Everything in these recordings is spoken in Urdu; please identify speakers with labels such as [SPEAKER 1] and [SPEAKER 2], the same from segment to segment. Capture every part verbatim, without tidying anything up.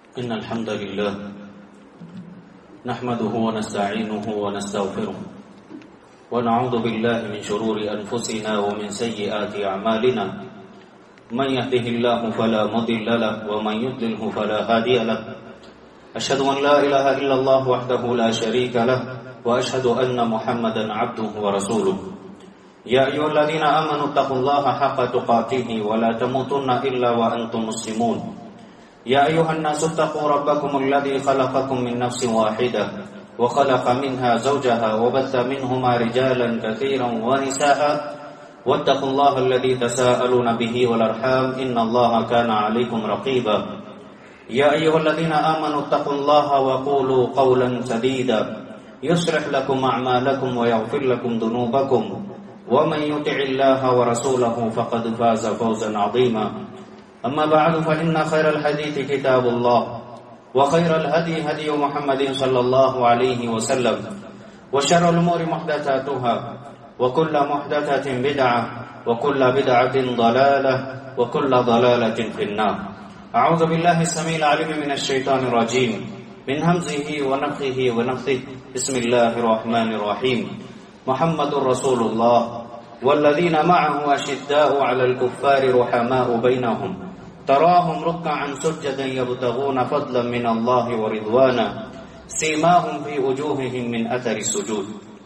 [SPEAKER 1] إن الحمد لله نحمده ونستعينه ونستغفره ونعوذ بالله من شرور أنفسنا ومن سيئات أعمالنا من يهده الله فلا مضل له ومن يضلله فلا هادي له أشهد أن لا إله إلا الله وحده لا شريك له وأشهد أن محمدا عبده ورسوله يا أيها الذين آمنوا اتقوا الله حق تقاته ولا تموتن إلا وأنتم مسلمون يا أيها الناس اتقوا ربكم الذي خلقكم من نفس واحدة وخلق منها زوجها وبث منهما رجالا كثيرا ونساء واتقوا الله الذي تساءلون به والأرحام إن الله كان عليكم رقيبا يا أيها الذين آمنوا اتقوا الله وقولوا قولا سديدا يصلح لكم أعمالكم ويغفر لكم ذنوبكم ومن يطع الله ورسوله فقد فاز فوزا عظيما أما بعد فإن خير الحديث كتاب الله وخير الهدي هدي محمد صلى الله عليه وسلم وشر الأمور محدثاتها وكل محدثة بدعة وكل بدعة ضلالة وكل ضلالة في النار. أعوذ بالله السميع العليم من الشيطان الرجيم من همزه ونفخه ونفثه. بسم الله الرحمن الرحيم. محمد رسول الله والذين معه أشداء على الكفار رحماء بينهم تراهم ركعا سجدا يبتغون فضلا من الله ورضوانا سيماهم في وجوههم من أثر السجود.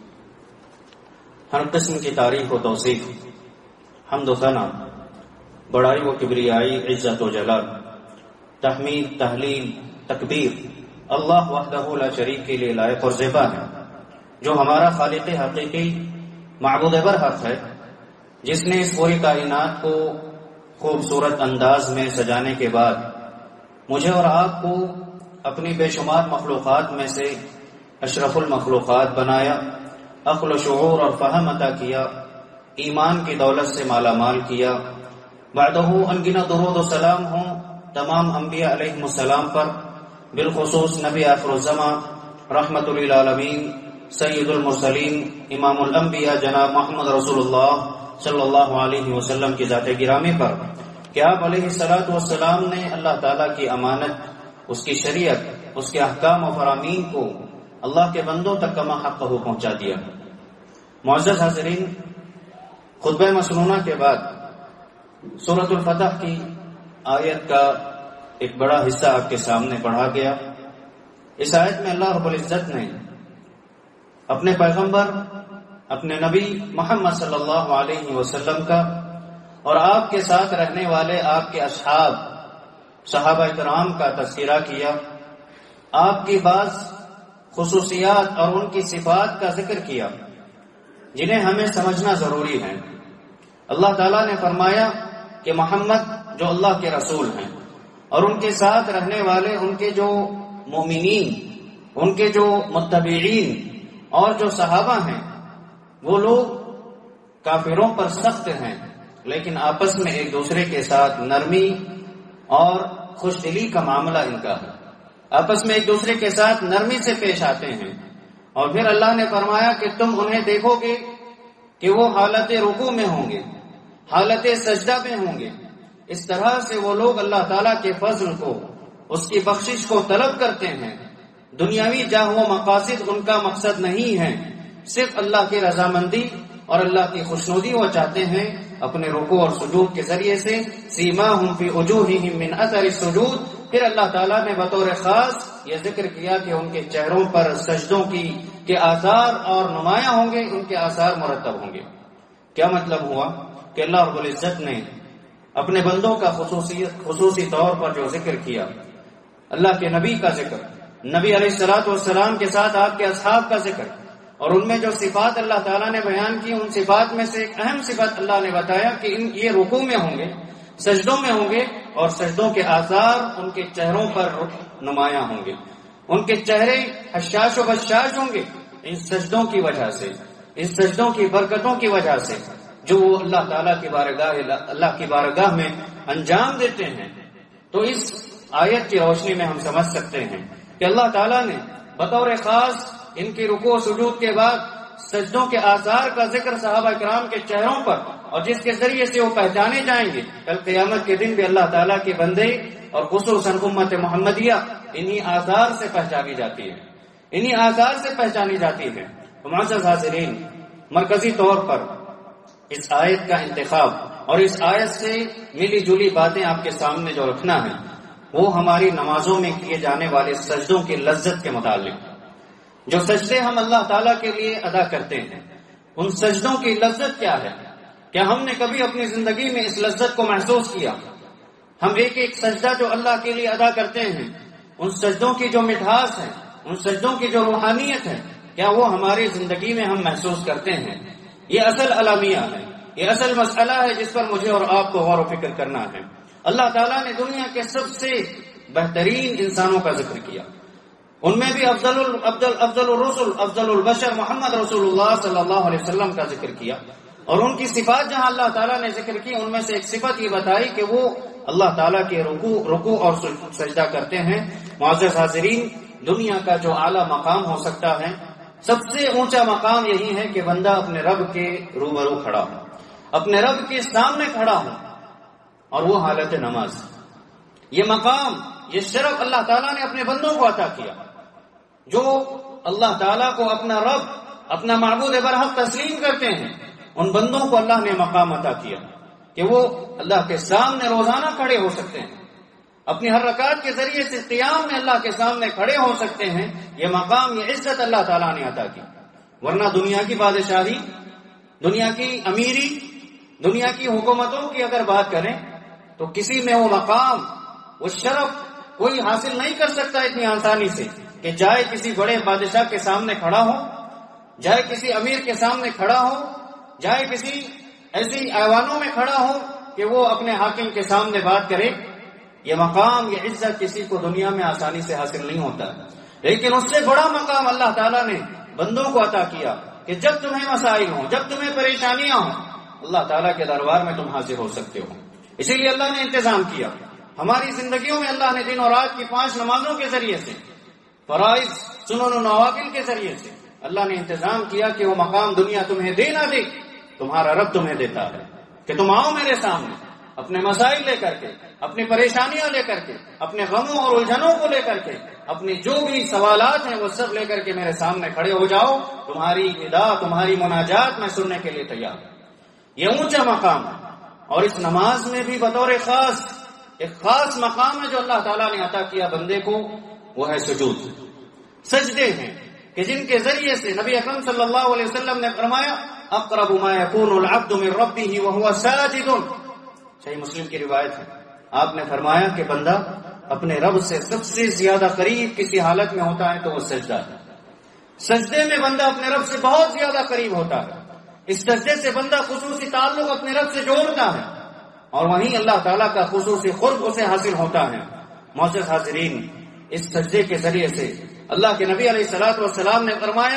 [SPEAKER 1] ہر قسم کی تعریف و توصیف، حمد و ثنا، بڑائی و کبریائی، عزت و جلال، تحمید، تحلیل، تکبیر اللہ وحدہ لا شریک کے لیے لائق اور زیبا ہے، جو ہمارا خالق حقیقی معبود برحق ہے، جس نے اس پوری کائنات کو خوبصورت انداز میں سجانے کے بعد مجھے اور آپ کو اپنی بے شمار مخلوقات میں سے اشرف المخلوقات بنایا، عقل و شعور اور فہم عطا کیا، ایمان کی دولت سے مالا مال کیا. بعدہ انگنت درود و سلام ہوں تمام انبیاء علیہم السلام پر، بالخصوص نبی آخر الزمان رحمت للعالمین سید المرسلین امام الانبیاء جناب محمد رسول اللہ صلی اللہ علیہ وسلم کی ذات گرامی پر، کہ آپ علیہ الصلوۃ والسلام نے اللہ تعالیٰ کی امانت، اس کی شریعت، اس کے احکام و فرامین کو اللہ کے بندوں تک کما حق ہو پہنچا دیا. معزز حاضرین، خطبہ مسنونہ کے بعد سورۃ الفتح کی آیت کا ایک بڑا حصہ آپ کے سامنے پڑھا گیا. اس آیت میں اللہ رب العزت نے اپنے پیغمبر، اپنے نبی محمد صلی اللہ علیہ وسلم کا اور آپ کے ساتھ رہنے والے آپ کے اصحاب صحابہ کرام کا تذکرہ کیا، آپ کی بعض خصوصیات اور ان کی صفات کا ذکر کیا جنہیں ہمیں سمجھنا ضروری ہے. اللہ تعالیٰ نے فرمایا کہ محمد جو اللہ کے رسول ہیں اور ان کے ساتھ رہنے والے ان کے جو مومنین، ان کے جو متبعین اور جو صحابہ ہیں، وہ لوگ کافروں پر سخت ہیں لیکن آپس میں ایک دوسرے کے ساتھ نرمی اور خوش دلی کا معاملہ ان کا ہے، آپس میں ایک دوسرے کے ساتھ نرمی سے پیش آتے ہیں. اور پھر اللہ نے فرمایا کہ تم انہیں دیکھو گے کہ وہ حالت رکوع میں ہوں گے، حالت سجدہ میں ہوں گے. اس طرح سے وہ لوگ اللہ تعالیٰ کے فضل کو، اس کی بخشش کو طلب کرتے ہیں. دنیاوی جاہ و مقاصد ان کا مقصد نہیں ہے، صرف اللہ کی رضامندی اور اللہ کی خوشنودی وہ چاہتے ہیں. اپنے رکوع اور سجود کے ذریعے سے سیماہم فی وجوہہم من اثر السجود. پھر اللہ تعالیٰ نے بطور خاص یہ ذکر کیا کہ ان کے چہروں پر سجدوں کی کے آثار اور نمایاں ہوں گے، ان کے آثار مرتب ہوں گے. کیا مطلب ہوا کہ اللہ رب العزت نے اپنے بندوں کا خصوصی خصوصی طور پر جو ذکر کیا، اللہ کے نبی کا ذکر، نبی علیہ الصلوۃ والسلام کے ساتھ آپ کے اصحاب کا ذکر، اور ان میں جو صفات اللہ تعالیٰ نے بیان کی، ان صفات میں سے ایک اہم صفت اللہ نے بتایا کہ ان یہ رکوع میں ہوں گے، سجدوں میں ہوں گے، اور سجدوں کے آثار ان کے چہروں پر نمایاں ہوں گے. ان کے چہرے حشاش و بشاش ہوں گے ان سجدوں کی وجہ سے، ان سجدوں کی برکتوں کی وجہ سے جو وہ اللہ تعالیٰ کی بارگاہ اللہ کی بارگاہ میں انجام دیتے ہیں. تو اس آیت کی روشنی میں ہم سمجھ سکتے ہیں کہ اللہ تعالیٰ نے بطور خاص ان کی رکوع و سجود کے بعد سجدوں کے آثار کا ذکر صحابہ کرام کے چہروں پر اور جس کے ذریعے سے وہ پہچانے جائیں گے کل قیامت کے دن بھی اللہ تعالیٰ کے بندے اور خصوصاً امت محمدیہ انہی آثار سے پہچانی جاتی ہے، انہی آثار سے پہچانی جاتی ہے۔ معزز حاضرین، مرکزی طور پر اس آیت کا انتخاب اور اس آیت سے ملی جلی باتیں آپ کے سامنے جو رکھنا ہے وہ ہماری نمازوں میں کیے جانے والے سجدوں کی لذت کے متعلق۔ جو سجدے ہم اللہ تعالیٰ کے لیے ادا کرتے ہیں ان سجدوں کی لذت کیا ہے؟ کیا ہم نے کبھی اپنی زندگی میں اس لذت کو محسوس کیا؟ ہم ایک ایک سجدہ جو اللہ کے لیے ادا کرتے ہیں ان سجدوں کی جو مٹھاس ہے، ان سجدوں کی جو روحانیت ہے، کیا وہ ہماری زندگی میں ہم محسوس کرتے ہیں؟ یہ اصل الامیہ ہے، یہ اصل مسئلہ ہے جس پر مجھے اور آپ کو غور و فکر کرنا ہے۔ اللہ تعالیٰ نے دنیا کے سب سے بہترین انسانوں کا ذکر کیا، ان میں بھی افضل افضل افضل الرسل افضل البشر محمد رسول اللہ صلی اللہ علیہ وسلم کا ذکر کیا، اور ان کی صفات جہاں اللہ تعالیٰ نے ذکر کی ان میں سے ایک صفت یہ بتائی کہ وہ اللہ تعالیٰ کے رکوع رکوع اور سجدہ کرتے ہیں۔ معزز حاضرین، دنیا کا جو اعلیٰ مقام ہو سکتا ہے، سب سے اونچا مقام یہی ہے کہ بندہ اپنے رب کے روبرو کھڑا ہو، اپنے رب کے سامنے کھڑا ہو، اور وہ حالت نماز۔ یہ مقام، یہ شرف اللہ تعالیٰ نے اپنے بندوں کو عطا کیا۔ جو اللہ تعالیٰ کو اپنا رب، اپنا معبود برحق تسلیم کرتے ہیں ان بندوں کو اللہ نے مقام عطا کیا کہ وہ اللہ کے سامنے روزانہ کھڑے ہو سکتے ہیں، اپنی ہر رکعت کے ذریعے سے قیام میں اللہ کے سامنے کھڑے ہو سکتے ہیں۔ یہ مقام، یہ عزت اللہ تعالیٰ نے عطا کی۔ ورنہ دنیا کی بادشاہی، دنیا کی امیری، دنیا کی حکومتوں کی اگر بات کریں تو کسی میں وہ مقام، وہ شرف کوئی حاصل نہیں کر سکتا اتنی آسانی سے کہ جائے کسی بڑے بادشاہ کے سامنے کھڑا ہو، جائے کسی امیر کے سامنے کھڑا ہو، جائے کسی ایسی ایوانوں میں کھڑا ہو کہ وہ اپنے حاکم کے سامنے بات کرے۔ یہ مقام، یہ عزت کسی کو دنیا میں آسانی سے حاصل نہیں ہوتا، لیکن اس سے بڑا مقام اللہ تعالیٰ نے بندوں کو عطا کیا کہ جب تمہیں مسائل ہوں، جب تمہیں پریشانیاں ہوں، اللہ تعالیٰ کے دربار میں تم حاضر ہو سکتے ہو۔ اسی لیے اللہ نے انتظام کیا ہماری زندگیوں میں، اللہ نے دن اور رات کی پانچ نمازوں کے ذریعے سے، فرائض، سنن و نوافل کے ذریعے سے اللہ نے انتظام کیا کہ وہ مقام دنیا تمہیں دے نہ دے، تمہارا رب تمہیں دیتا ہے کہ تم آؤ میرے سامنے اپنے مسائل لے کر کے، اپنی پریشانیاں لے کر کے، اپنے غموں اور الجھنوں کو لے کر کے، اپنی جو بھی سوالات ہیں وہ سب لے کر کے میرے سامنے کھڑے ہو جاؤ، تمہاری ندا، تمہاری مناجات میں سننے کے لیے تیار ہوں۔ یہ اونچا مقام ہے، اور اس نماز میں بھی بطور خاص ایک خاص مقام ہے جو اللہ تعالیٰ نے عطا کیا بندے کو، وہ ہے سجود۔ سجدے ہیں کہ جن کے ذریعے سے نبی اکرم صلی اللہ علیہ وسلم نے فرمایا اقرب ما يكون العبد من ربه وهو ساجد، صحیح مسلم کی روایت ہے، آپ نے فرمایا کہ بندہ اپنے رب سے سب سے زیادہ قریب کسی حالت میں ہوتا ہے تو وہ سجدہ ہے۔ سجدے میں بندہ اپنے رب سے بہت زیادہ قریب ہوتا ہے، اس سجدے سے بندہ خصوصی تعلق اپنے رب سے جوڑتا ہے، اور وہیں اللہ تعالیٰ کا خصوصی قرب اسے حاصل ہوتا ہے۔ معزز حاضرین، اس سجدے کے ذریعے سے اللہ کے نبی علیہ الصلوۃ والسلام نے فرمایا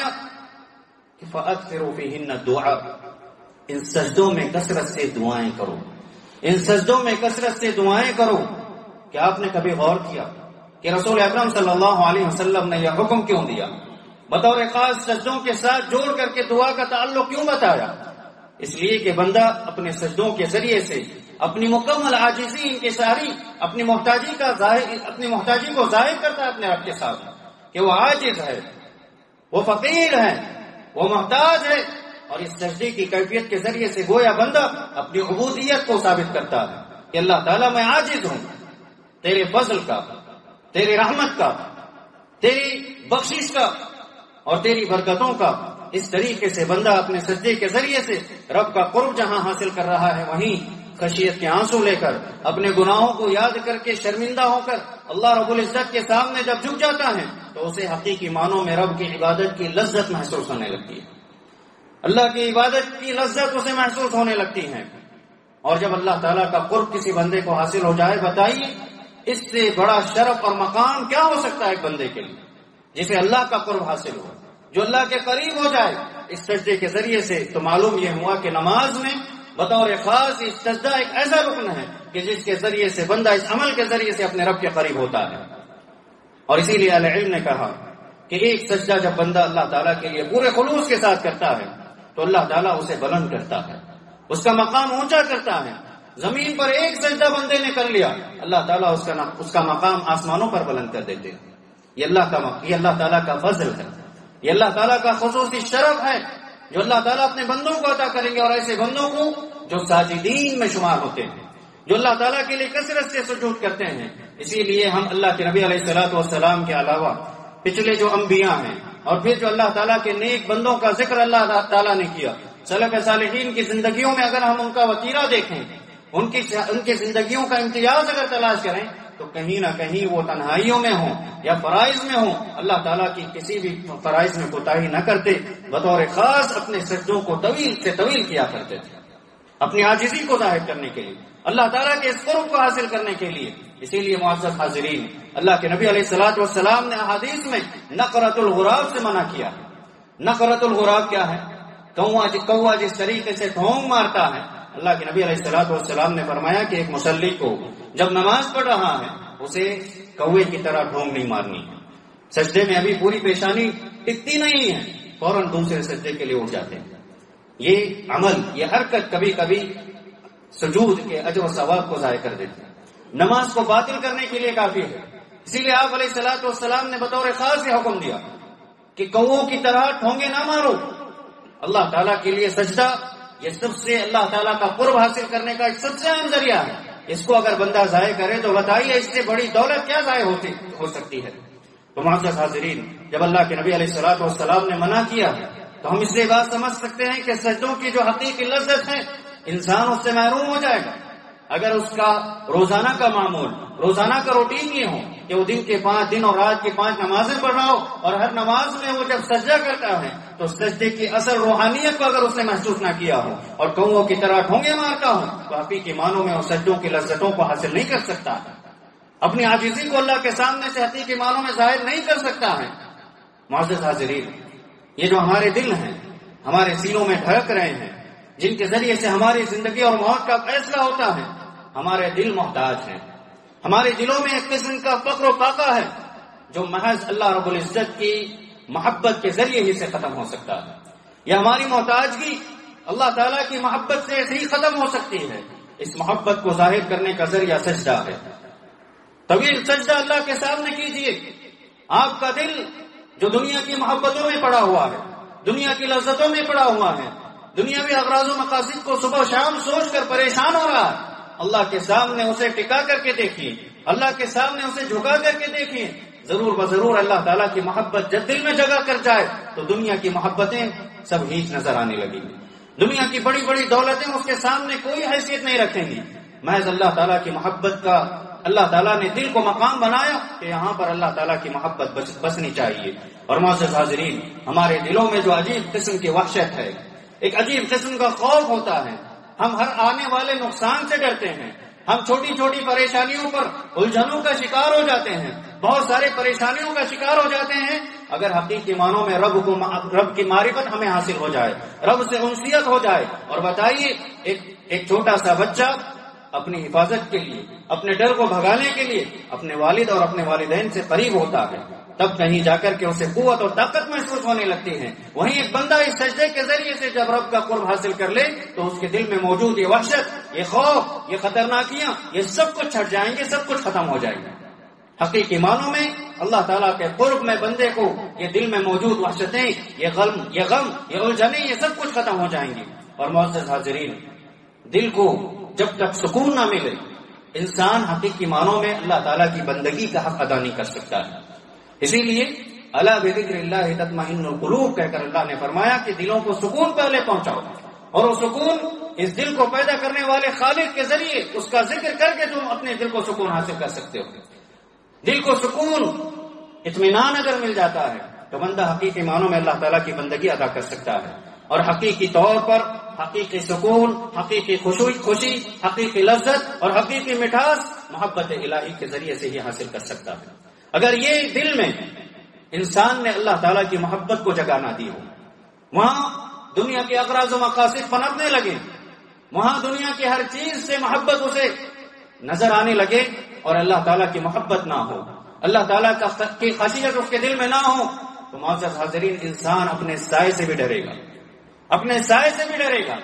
[SPEAKER 1] کہ فَأَكْثِرُوا فِيهِنَّ الدُّعَاءَ، ان سجدوں میں کثرت سے دعائیں کرو، ان سجدوں میں کثرت سے دعائیں کرو۔ کیا آپ نے کبھی غور کیا کہ رسول اکرم صلی اللہ علیہ وسلم نے یہ حکم کیوں دیا؟ بطور خاص سجدوں کے ساتھ جوڑ کر کے دعا کا تعلق کیوں بتایا؟ اس لیے کہ بندہ اپنے سجدوں کے ذریعے سے اپنی مکمل عاجزی، انکساری، اپنی محتاجی کا ظاہر اپنی محتاجی کو ظاہر کرتا ہے اپنے رب کے ساتھ کہ وہ عاجز ہے، وہ فقیر ہے، وہ محتاج ہے، اور اس سجدے کی کیفیت کے ذریعے سے گویا بندہ اپنی عبودیت کو ثابت کرتا ہے کہ اللہ تعالیٰ میں عاجز ہوں، تیرے فضل کا، تیری رحمت کا، تیری بخشش کا اور تیری برکتوں کا۔ اس طریقے سے بندہ اپنے سجدے کے ذریعے سے رب کا قرب جہاں حاصل کر رہا ہے، وہیں خشیت کے آنسو لے کر، اپنے گناہوں کو یاد کر کے شرمندہ ہو کر اللہ رب العزت کے سامنے جب جھک جاتا ہے تو اسے حقیقی معنوں میں رب کی عبادت کی لذت محسوس ہونے لگتی ہے، اللہ کی عبادت کی لذت اسے محسوس ہونے لگتی ہے۔ اور جب اللہ تعالیٰ کا قرب کسی بندے کو حاصل ہو جائے، بتائیے اس سے بڑا شرف اور مقام کیا ہو سکتا ہے ایک بندے کے لیے جسے اللہ کا قرب حاصل ہو، جو اللہ کے قریب ہو جائے اس سجدے کے ذریعے سے۔ تو معلوم یہ ہوا کہ نماز میں بطور خاص اس سجدہ ایک ایسا رکن ہے کہ جس کے ذریعے سے بندہ اس عمل کے ذریعے سے اپنے رب کے قریب ہوتا ہے۔ اور اسی لیے اہل علم نے کہا کہ ایک سجدہ جب بندہ اللہ تعالیٰ کے لیے پورے خلوص کے ساتھ کرتا ہے تو اللہ تعالیٰ اسے بلند کرتا ہے، اس کا مقام اونچا کرتا ہے. زمین پر ایک سجدہ بندے نے کر لیا، اللہ تعالیٰ اس کا اس کا مقام آسمانوں پر بلند کر دیتے ہیں. یہ اللہ کا یہ اللہ تعالیٰ کا فضل ہے، یہ اللہ تعالیٰ کا خصوصی شرف ہے جو اللہ تعالیٰ اپنے بندوں کو عطا کریں گے، اور ایسے بندوں کو جو ساجدین میں شمار ہوتے ہیں، جو اللہ تعالیٰ کے لیے کثرت سے سجود کرتے ہیں. اسی لیے ہم اللہ کے نبی علیہ الصلوۃ والسلام کے علاوہ پچھلے جو انبیاء ہیں اور پھر جو اللہ تعالیٰ کے نیک بندوں کا ذکر اللہ تعالیٰ نے کیا، سلف صالحین کی زندگیوں میں اگر ہم ان کا وتیرہ دیکھیں، ان کی ان کی زندگیوں کا امتیاز اگر تلاش کریں، تو کہیں نہ کہیں وہ تنہائیوں میں ہوں یا فرائض میں ہوں، اللہ تعالیٰ کی کسی بھی فرائض میں کوتاہی نہ کرتے، بطور خاص اپنے سجدوں کو طویل سے طویل کیا کرتے تھے، اپنی عاجزی کو ظاہر کرنے کے لیے، اللہ تعالیٰ کے اس قرب کو حاصل کرنے کے لیے. اسی لیے معزز حاضرین، اللہ کے نبی علیہ الصلوۃ والسلام نے احادیث میں نقرۃ الغراب سے منع کیا. نقرۃ الغراب کیا ہے؟ کوا کوا جس طریقے سے ڈھونگ مارتا ہے، اللہ کے نبی علیہ الصلوۃ والسلام نے فرمایا کہ ایک مصلی کو جب نماز پڑھ رہا ہے اسے کوے کی طرح ڈھونگ نہیں مارنی. سجدے میں ابھی پوری پیشانی ٹکتی نہیں ہے، فوراً دوسرے سجدے کے لیے اٹھ جاتے ہیں. یہ عمل، یہ حرکت کبھی کبھی سجود کے اجر و ثواب کو ضائع کر دیتی ہے، نماز کو باطل کرنے کے لیے کافی ہے. اسی لیے آپ علیہ الصلوۃ والسلام نے بطور خاص یہ حکم دیا کہ کووں کی طرح ٹھونگے نہ مارو. اللہ تعالیٰ کے لیے سجدہ یہ سب سے اللہ تعالیٰ کا قرب حاصل کرنے کا ایک سب سے اہم ذریعہ ہے. اس کو اگر بندہ ضائع کرے تو بتائیے اس سے بڑی دولت کیا ضائع ہوتی ہو سکتی ہے. تو معزز حاضرین، جب اللہ کے نبی علیہ الصلوۃ والسلام نے منع کیا تو ہم اس سے بات سمجھ سکتے ہیں کہ سجدوں کی جو حقیقی لذت ہے انسان اس سے محروم ہو جائے گا. اگر اس کا روزانہ کا معمول، روزانہ کا روٹین یہ ہو کہ وہ دن کے پانچ دن اور رات کی پانچ نمازیں پڑھ رہا ہو، اور ہر نماز میں وہ جب سجدہ کرتا ہے تو سجدے کی اصل روحانیت کو اگر اس نے محسوس نہ کیا ہو اور کووں کی طرح ڈھونگے مارتا ہو، تو حقیقی معنوں میں وہ سجدوں کی لذتوں کو حاصل نہیں کر سکتا، اپنی عاجزی کو اللہ کے سامنے سے حقیقی معنوں میں ظاہر نہیں کر سکتا ہے. معزز حاضرین، یہ جو ہمارے دل ہیں، ہمارے سینوں میں دھڑک رہے ہیں، جن کے ذریعے سے ہماری زندگی اور موت کا فیصلہ ہوتا ہے، ہمارے دل محتاج ہیں. ہمارے دلوں میں ایک قسم کا فقر و فاقہ ہے جو محض اللہ رب العزت کی محبت کے ذریعے ہی سے ختم ہو سکتا ہے. یہ ہماری محتاجگی اللہ تعالیٰ کی محبت سے ایسے ہی ختم ہو سکتی ہے. اس محبت کو ظاہر کرنے کا ذریعہ سجدہ ہے. طویل سجدہ اللہ کے سامنے کیجیے. آپ کا دل جو دنیا کی محبتوں میں پڑا ہوا ہے، دنیا کی لذتوں میں پڑا ہوا ہے، دنیاوی اغراض و مقاصد کو صبح و شام سوچ کر پریشان ہو رہا ہے، اللہ کے سامنے اسے ٹکا کر کے دیکھیے، اللہ کے سامنے اسے جھکا کر کے دیکھیے. ضرور بضرور اللہ تعالیٰ کی محبت جب دل میں جگہ کر جائے تو دنیا کی محبتیں سب ہیچ نظر آنے لگیں گی. دنیا کی بڑی بڑی دولتیں اس کے سامنے کوئی حیثیت نہیں رکھیں گی. محض اللہ تعالیٰ کی محبت کا اللہ تعالیٰ نے دل کو مقام بنایا کہ یہاں پر اللہ تعالیٰ کی محبت بس بسنی چاہیے. اور معزز حاضرین، ہمارے دلوں میں جو عجیب قسم کی وحشت ہے، ایک عجیب قسم کا خوف ہوتا ہے. ہم ہر آنے والے نقصان سے ڈرتے ہیں. ہم چھوٹی چھوٹی پریشانیوں پر الجھنوں کا شکار ہو جاتے ہیں، بہت سارے پریشانیوں کا شکار ہو جاتے ہیں. اگر حقیقی معنوں میں رب کو رب کی معرفت ہمیں حاصل ہو جائے، رب سے انسیت ہو جائے. اور بتائیے، ایک ایک چھوٹا سا بچہ اپنی حفاظت کے لیے، اپنے ڈر کو بھگانے کے لیے اپنے والد اور اپنے والدین سے قریب ہوتا ہے، تب کہیں جا کر کے اسے قوت اور طاقت محسوس ہونے لگتی ہے. وہیں ایک بندہ اس سجدے کے ذریعے سے جب رب کا قرب حاصل کر لے تو اس کے دل میں موجود یہ وحشت، یہ خوف، یہ خطرناکیاں، یہ سب کچھ چھٹ جائیں گے، سب کچھ ختم ہو جائے گا. حقیقی معنوں میں اللہ تعالیٰ کے قرب میں بندے کو یہ دل میں موجود وحشتیں، یہ غم یہ غم یہ الجھنیں، یہ سب کچھ ختم ہو جائیں گی. اور معزز حاضرین، دل کو جب تک سکون نہ ملے انسان حقیقی معنوں میں اللہ تعالیٰ کی بندگی کا حق ادا نہیں کر سکتا ہے. اسی لیے الا بذکر اللہ تطمئن القلوب کہہ کر اللہ نے فرمایا کہ دلوں کو سکون پہلے پہنچاؤ، اور وہ سکون اس دل کو پیدا کرنے والے خالق کے ذریعے اس کا ذکر کر کے تم اپنے دل کو سکون حاصل کر سکتے ہو. دل کو سکون، اطمینان اگر مل جاتا ہے تو بندہ حقیقی معنوں میں اللہ تعالیٰ کی بندگی ادا کر سکتا ہے، اور حقیقی طور پر حقیقی سکون، حقیقی خوشی خوشی حقیقی لذت اور حقیقی مٹھاس محبت الہی کے ذریعے سے ہی حاصل کر سکتا ہے. اگر یہ دل میں انسان نے اللہ تعالیٰ کی محبت کو جگہ نہ دی ہو، وہاں دنیا کے اغراض و مقاصد پنپنے لگے، وہاں دنیا کی ہر چیز سے محبت اسے نظر آنے لگے اور اللہ تعالیٰ کی محبت نہ ہو، اللہ تعالیٰ کی خشیت اس کے دل میں نہ ہو، تو معزز حاضرین انسان اپنے سائے سے بھی ڈرے گا، اپنے سائے سے بھی ڈرے گا.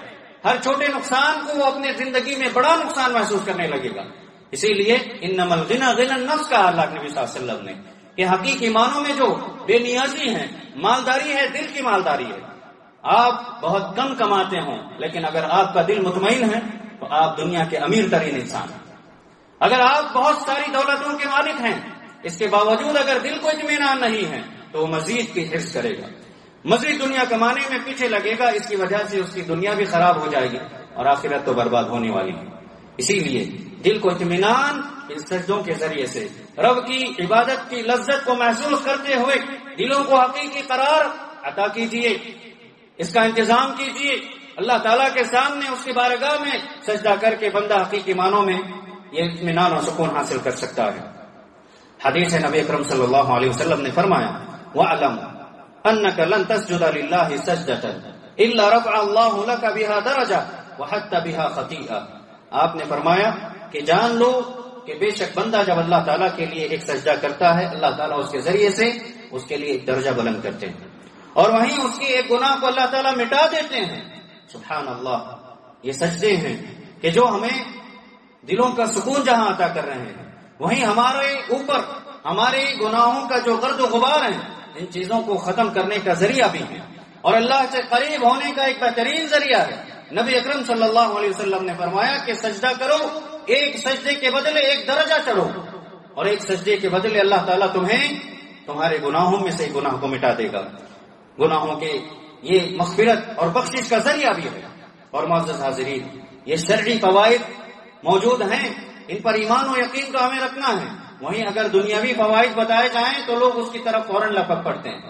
[SPEAKER 1] ہر چھوٹے نقصان کو وہ اپنے زندگی میں بڑا نقصان محسوس کرنے لگے گا. اسی لیے انما الغنى غنى النفس کہا اللہ کے نبی صلی اللہ علیہ وسلم نے کہ حقیقی معنوں میں جو بے نیازی ہے، مالداری ہے، دل کی مالداری ہے. آپ بہت کم کماتے ہوں لیکن اگر آپ کا دل مطمئن ہے تو آپ دنیا کے امیر ترین انسان ہیں. اگر آپ بہت ساری دولتوں کے مالک ہیں، اس کے باوجود اگر دل کو اطمینان نہیں ہے تو وہ مزید کی حرص کرے گا، مزید دنیا کمانے میں پیچھے لگے گا. اس کی وجہ سے اس کی دنیا بھی خراب ہو جائے گی اور آخرت تو برباد ہونے والی ہے. اسی لیے دل کو اطمینان ان سجدوں کے ذریعے سے رب کی عبادت کی لذت کو محسوس کرتے ہوئے دلوں کو حقیقی قرار عطا کیجیے، اس کا انتظام کیجیے. اللہ تعالیٰ کے سامنے اس کی بارگاہ میں سجدہ کر کے بندہ حقیقی معنوں میں یہ اطمینان اور سکون حاصل کر سکتا ہے. حدیث نبی اکرم صلی اللہ علیہ وسلم نے فرمایا وَعْلَمْ أَنَّكَ لَن تَسْجُدَ لِلَّهِ سَجْدَةً إِلَّا رَفَعَ اللَّهُ لَكَ بِهَا دَرَجَةً وَحَتَّ بِهَا خَطِيئَةً. آپ نے فرمایا کہ جان لو کہ بے شک بندہ جب اللہ تعالیٰ کے لیے ایک سجدہ کرتا ہے، اللہ تعالیٰ اس کے ذریعے سے اس کے لیے ایک درجہ بلند کرتے ہیں اور وہیں اس کی ایک گناہ کو اللہ تعالیٰ مٹا دیتے ہیں. سبحان اللہ. یہ سجدے ہیں کہ جو ہمیں دلوں کا سکون جہاں عطا کر رہے ہیں، وہیں ہمارے اوپر ہمارے گناہوں کا جو گرد و غبار ہے ان چیزوں کو ختم کرنے کا ذریعہ بھی ہے اور اللہ سے قریب ہونے کا ایک بہترین ذریعہ ہے. نبی اکرم صلی اللہ علیہ وسلم نے فرمایا کہ سجدہ کرو، ایک سجدے کے بدلے ایک درجہ چڑھو اور ایک سجدے کے بدلے اللہ تعالیٰ تمہیں تمہارے گناہوں میں سے گناہ کو مٹا دے گا. گناہوں کے یہ مغفرت اور بخشش کا ذریعہ بھی ہے. اور معزز حاضرین، یہ شرعی فوائد موجود ہیں، ان پر ایمان و یقین تو ہمیں رکھنا ہے. وہیں اگر دنیاوی فوائد بتائے جائیں تو لوگ اس کی طرف فوراً لپک پڑتے ہیں.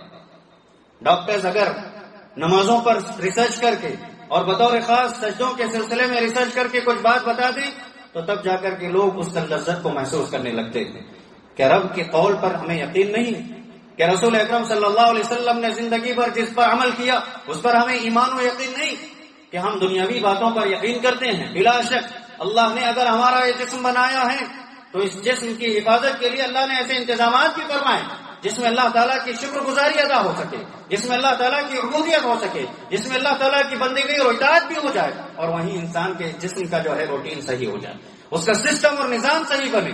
[SPEAKER 1] ڈاکٹرز اگر نمازوں پر ریسرچ کر کے اور بطور خاص سجدوں کے سلسلے میں ریسرچ کر کے کچھ بات بتا دیں تو تب جا کر کے لوگ اس لذت کو محسوس کرنے لگتے ہیں. کہ رب کے قول پر ہمیں یقین نہیں کہ رسول اکرم صلی اللہ علیہ وسلم نے زندگی بھر جس پر عمل کیا اس پر ہمیں ایمان و یقین نہیں کہ ہم دنیاوی باتوں پر یقین کرتے ہیں. بلا شک اللہ نے اگر ہمارا یہ جسم بنایا ہے تو اس جسم کی حفاظت کے لیے اللہ نے ایسے انتظامات بھی فرمائے جس میں اللہ تعالیٰ کی شکر گزاری ادا ہو سکے، جس میں اللہ تعالیٰ کی عبودیت ہو سکے، جس میں اللہ تعالیٰ کی بندگی اور اطاعت بھی ہو جائے اور وہیں انسان کے جسم کا جو ہے روٹین صحیح ہو جائے، اس کا سسٹم اور نظام صحیح بنے.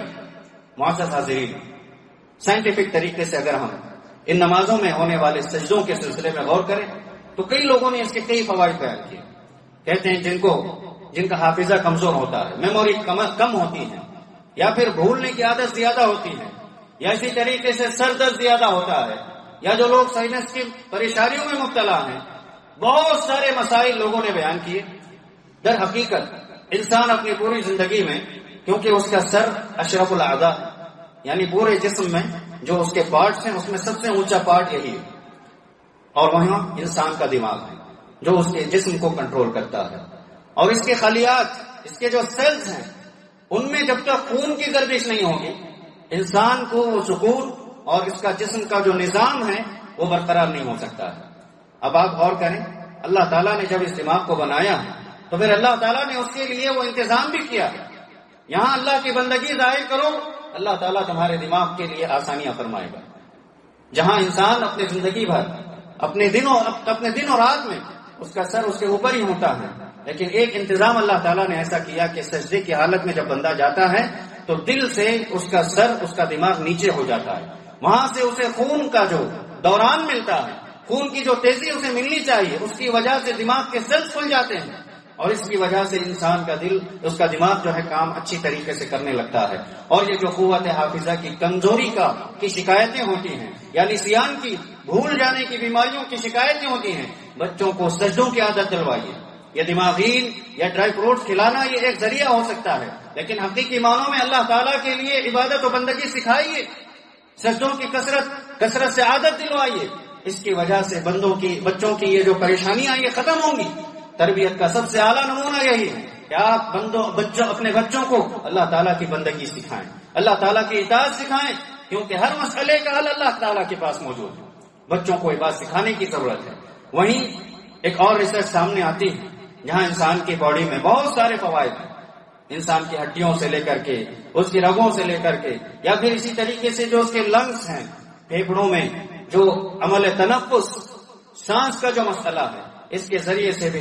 [SPEAKER 1] معزز حاضرین، سائنٹیفک طریقے سے اگر ہم ان نمازوں میں ہونے والے سجدوں کے سلسلے میں غور کریں تو کئی لوگوں نے اس کے کئی فوائد بیان کیے. کہتے ہیں جن کو جن کا حافظہ کمزور ہوتا ہے، میموری کم ہوتی ہے، یا پھر بھولنے کی عادت زیادہ ہوتی ہے، یا اسی طریقے سے سر درد زیادہ ہوتا ہے، یا جو لوگ سائنس کی پریشانیوں میں مبتلا ہیں، بہت سارے مسائل لوگوں نے بیان کیے. در حقیقت انسان اپنی پوری زندگی میں، کیونکہ اس کا سر اشرف الاعضاء یعنی پورے جسم میں جو اس کے پارٹس ہیں اس میں سب سے اونچا پارٹ یہی ہے، اور وہاں انسان کا دماغ ہے جو اس کے جسم کو کنٹرول کرتا ہے. اور اس کے خلیات، اس کے جو سیلز ہیں، ان میں جب تک خون کی گردش نہیں ہوگی انسان کو وہ سکون اور اس کا جسم کا جو نظام ہے وہ برقرار نہیں ہو سکتا ہے. اب آپ غور کریں، اللہ تعالیٰ نے جب اس دماغ کو بنایا تو پھر اللہ تعالیٰ نے اس کے لیے وہ انتظام بھی کیا. یہاں اللہ کی بندگی ظاہر کرو، اللہ تعالیٰ تمہارے دماغ کے لیے آسانیاں فرمائے گا. جہاں انسان اپنے زندگی بھر اپنے دنوں اپنے دن اور رات میں اس کا سر اس کے اوپر ہی ہوتا ہے، لیکن ایک انتظام اللہ تعالیٰ نے ایسا کیا کہ سجدے کی حالت میں جب بندہ جاتا ہے تو دل سے اس کا سر، اس کا دماغ نیچے ہو جاتا ہے. وہاں سے اسے خون کا جو دوران ملتا ہے، خون کی جو تیزی اسے ملنی چاہیے، اس کی وجہ سے دماغ کے سیلز کھل جاتے ہیں اور اس کی وجہ سے انسان کا دل، اس کا دماغ جو ہے کام اچھی طریقے سے کرنے لگتا ہے. اور یہ جو قوت حافظہ کی کمزوری کا کی شکایتیں ہوتی ہیں، یعنی سیان کی، بھول جانے کی بیماریوں کی شکایتیں ہوتی ہیں، بچوں کو سجدوں کی عادت دلوائیے. یہ دماغین یا ڈرائی فروٹس کھلانا یہ ایک ذریعہ ہو سکتا ہے، لیکن حقیقی معنوں میں اللہ تعالیٰ کے لیے عبادت و بندگی سکھائیے. سجدوں کی کثرت کثرت سے عادت دلوائیے. اس کی وجہ سے بندوں کی بچوں کی یہ جو پریشانیاں یہ ختم ہوں گی. تربیت کا سب سے اعلیٰ نمونہ یہی ہے کہ آپ بندوں بچوں اپنے بچوں کو اللہ تعالیٰ کی بندگی سکھائیں، اللہ تعالیٰ کی اطاعت سکھائیں، کیونکہ ہر مسئلے کا حل اللہ تعالیٰ کے پاس موجود ہے. بچوں کو یہ بات سکھانے کی ضرورت ہے. وہیں ایک اور ریسرچ سامنے آتی ہے جہاں انسان کی باڈی میں بہت سارے فوائد ہیں، انسان کی ہڈیوں سے لے کر کے، اس کی رگوں سے لے کر کے، یا پھر اسی طریقے سے جو اس کے لنگس ہیں، پھیپھڑوں میں جو عمل تنفس، سانس کا جو مسئلہ ہے، اس کے ذریعے سے بھی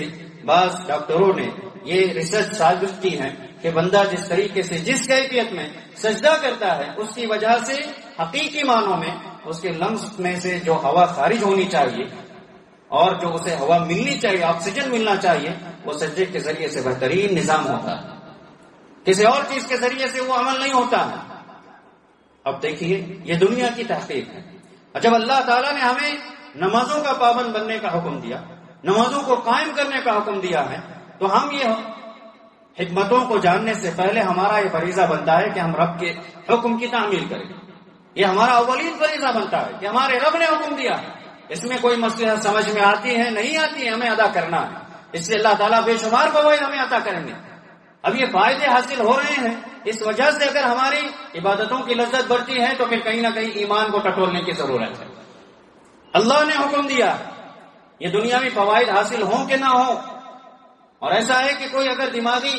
[SPEAKER 1] بعض ڈاکٹروں نے یہ ریسرچ ثابت کی ہے کہ بندہ جس طریقے سے جس کیفیت میں سجدہ کرتا ہے اس کی وجہ سے حقیقی معنوں میں اس کے لنگس میں سے جو ہوا خارج ہونی چاہیے اور جو اسے ہوا ملنی چاہیے، آکسیجن ملنا چاہیے، وہ سجدے کے ذریعے سے بہترین نظام ہوتا ہے، کسی اور چیز کے ذریعے سے وہ عمل نہیں ہوتا ہے۔ اب دیکھیے یہ دنیا کی تحقیق ہے۔ جب اللہ تعالیٰ نے ہمیں نمازوں کا پابند بننے کا حکم دیا، نمازوں کو قائم کرنے کا حکم دیا ہے، تو ہم یہ حکمتوں کو جاننے سے پہلے ہمارا یہ فریضہ بنتا ہے کہ ہم رب کے حکم کی تعمیل کریں۔ یہ ہمارا اولین فریضہ بنتا ہے کہ ہمارے رب نے حکم دیا ہے، اس میں کوئی مسئلہ سمجھ میں آتی ہے نہیں آتی ہے، ہمیں ادا کرنا ہے۔ اس سے اللہ تعالیٰ بے شمار فوائد ہمیں عطا کریں گے۔ اب یہ فائدے حاصل ہو رہے ہیں، اس وجہ سے اگر ہماری عبادتوں کی لذت بڑھتی ہے تو پھر کہیں نہ کہیں ایمان کو ٹٹولنے کی ضرورت ہے۔ اللہ نے حکم دیا، یہ دنیاوی فوائد حاصل ہوں کہ نہ ہوں۔ اور ایسا ہے کہ کوئی اگر دماغی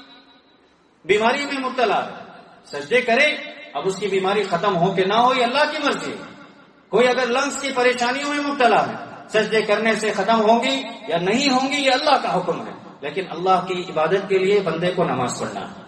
[SPEAKER 1] بیماری میں مبتلا ہے، سجدے کرے، اب اس کی بیماری ختم ہو کہ نہ ہو یہ اللہ کی مرضی ہے۔ کوئی اگر لنگس کی پریشانیوں میں مبتلا ہے، سجدے کرنے سے ختم ہوں گی یا نہیں ہوں گی یہ اللہ کا حکم ہے، لیکن اللہ کی عبادت کے لیے بندے کو نماز پڑھنا ہے،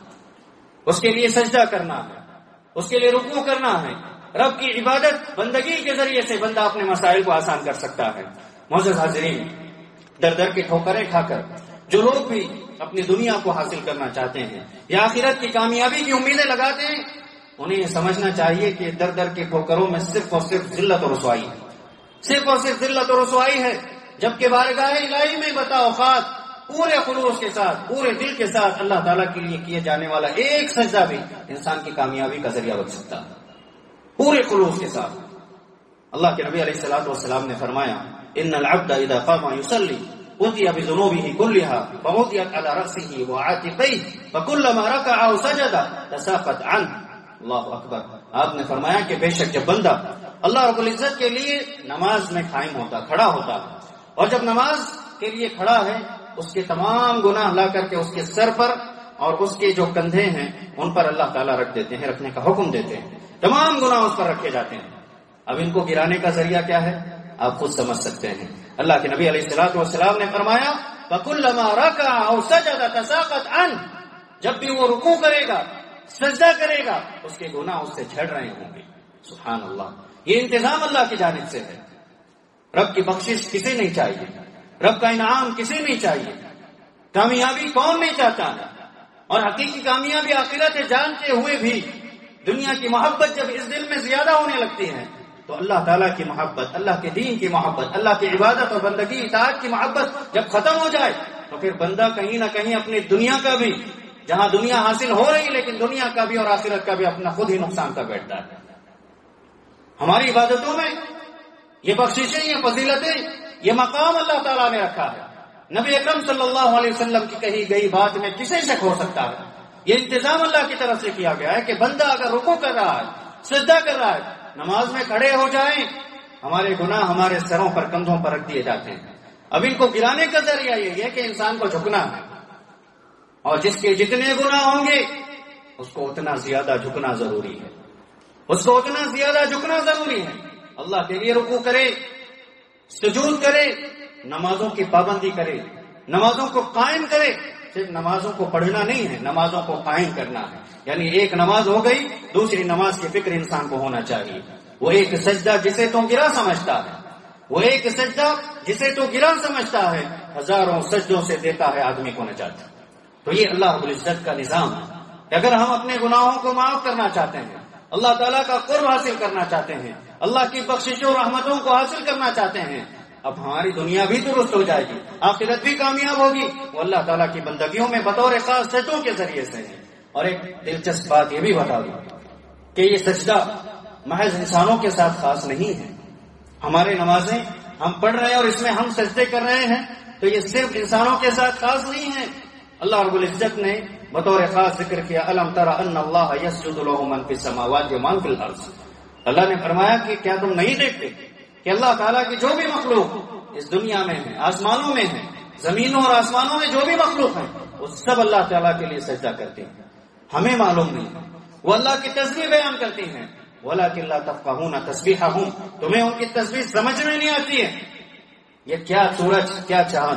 [SPEAKER 1] اس کے لیے سجدہ کرنا ہے، اس کے لیے رکوع کرنا ہے۔ رب کی عبادت بندگی کے ذریعے سے بندہ اپنے مسائل کو آسان کر سکتا ہے۔ معزز حاضرین، در در کی ٹھوکریں کھا کر جو لوگ بھی اپنی دنیا کو حاصل کرنا چاہتے ہیں یا آخرت کی کامیابی کی امیدیں لگاتے ہیں، انہیں یہ سمجھنا چاہیے کہ در در کی ٹھوکروں میں صرف اور صرف ذلت اور رسوائی ہے، صرف اور صرف ذلت اور رسوائی ہے، جبکہ بارگاہ الہی میں بتاؤخات پورے خلوص کے ساتھ، پورے دل کے ساتھ اللہ تعالیٰ کے لیے کیے جانے والا ایک سجدہ بھی انسان کی کامیابی کا ذریعہ بن سکتا ہے، پورے خلوص کے ساتھ۔ اللہ کے نبی علیہ الصلوۃ والسلام نے فرمایا ان العبد اذا قام يصلي أتي بذنوبه كلها فوضعت على رأسه وعاتقيه فكلما ركع أو سجد تساقط عنه۔ اللہ اکبر۔ آپ نے فرمایا کہ بے شک جب بندہ اللہ رب العزت کے لیے نماز میں قائم ہوتا، کھڑا ہوتا، اور جب نماز کے لیے کھڑا ہے اس کے تمام گناہ لا کر کے اس کے سر پر اور اس کے جو کندھے ہیں ان پر اللہ تعالیٰ رکھ دیتے ہیں، رکھنے کا حکم دیتے ہیں، تمام گناہ اس پر رکھے جاتے ہیں۔ اب ان کو گرانے کا ذریعہ کیا ہے آپ خود سمجھ سکتے ہیں۔ اللہ کے نبی علیہ الصلوۃ والسلام نے فرمایا فَكُلَّمَا رَكَعَ أَوْ سَجَدَ تَسَاقَطْ عَنْهُ، جب بھی وہ رکوع کرے گا، سجدہ کرے گا، اس کے گناہ اس سے جھڑ رہے ہوں گے۔ سبحان اللہ، یہ انتظام اللہ کی جانب سے ہے۔ رب کی بخشش کسے نہیں چاہیے، رب کا انعام کسے نہیں چاہیے، کامیابی کون نہیں چاہتا ہے، اور حقیقی کامیابی آخرت ہے جانتے ہوئے بھی دنیا کی محبت جب اس دل میں زیادہ ہونے لگتی ہے تو اللہ تعالیٰ کی محبت، اللہ کے دین کی محبت، اللہ کی عبادت اور بندگی اطاعت کی محبت جب ختم ہو جائے تو پھر بندہ کہیں نہ کہیں اپنی دنیا کا بھی، جہاں دنیا حاصل ہو رہی لیکن دنیا کا بھی اور آخرت کا بھی اپنا خود ہی نقصان کر بیٹھتا ہے۔ ہماری عبادتوں میں یہ بخششیں، یہ فضیلتیں، یہ مقام اللہ تعالیٰ نے رکھا ہے۔ نبی اکرم صلی اللہ علیہ وسلم کی کہی گئی بات میں کسے شک ہو سکتا ہے؟ یہ انتظام اللہ کی طرف سے کیا گیا ہے کہ بندہ اگر رکوع کر رہا ہے، سجدہ کر رہا ہے، نماز میں کھڑے ہو جائیں، ہمارے گناہ ہمارے سروں پر، کندھوں پر رکھ دیے جاتے ہیں۔ اب ان کو گرانے کا ذریعہ یہ ہے کہ انسان کو جھکنا ہے، اور جس کے جتنے گناہ ہوں گے اس کو اتنا زیادہ جھکنا ضروری ہے، اس کو اتنا زیادہ جھکنا ضروری ہے۔ اللہ کے لیے رکوع کرے، سجود کرے، نمازوں کی پابندی کرے، نمازوں کو قائم کرے۔ صرف نمازوں کو پڑھنا نہیں ہے، نمازوں کو قائم کرنا ہے، یعنی ایک نماز ہو گئی، دوسری نماز کی فکر انسان کو ہونا چاہیے۔ وہ ایک سجدہ جسے تو گرا سمجھتا ہے، وہ ایک سجدہ جسے تو گرا سمجھتا ہے، ہزاروں سجدوں سے دیتا ہے آدمی کو نجات۔ تو یہ اللہ رب العزت کا نظام ہے کہ اگر ہم اپنے گناہوں کو معاف کرنا چاہتے ہیں، اللہ تعالیٰ کا قرب حاصل کرنا چاہتے ہیں، اللہ کی بخششوں اور رحمتوں کو حاصل کرنا چاہتے ہیں، اب ہماری دنیا بھی درست ہو جائے گی، آخرت بھی کامیاب ہوگی، وہ اللہ تعالیٰ کی بندگیوں میں بطور خاص سجدوں کے ذریعے سے ہے۔ اور ایک دلچسپ بات یہ بھی بتا دوں کہ یہ سجدہ محض انسانوں کے ساتھ خاص نہیں ہے۔ ہمارے نمازیں ہم پڑھ رہے ہیں اور اس میں ہم سجدے کر رہے ہیں تو یہ صرف انسانوں کے ساتھ خاص نہیں ہے۔ اللہ رب العزت نے بطور خاص ذکر کیا الم تر ان اللہ یسجد له من فی السماوات و من فی الارض۔ اللہ نے فرمایا کہ کیا تم نہیں دیکھتے کہ اللہ تعالیٰ کی جو بھی مخلوق اس دنیا میں ہے، آسمانوں میں ہے، زمینوں اور آسمانوں میں جو بھی مخلوق ہیں وہ سب اللہ تعالیٰ کے لیے سجدہ کرتے ہیں۔ ہمیں معلوم نہیں، وہ اللہ کی تسبیح بیان کرتی ہیں، وَلَٰكِن لَّا تَفْقَهُونَ تَسْبِيحَهُمْ، تمہیں ان کی تسبیح سمجھ میں نہیں آتی ہے۔ یہ کیا سورج، کیا چاند،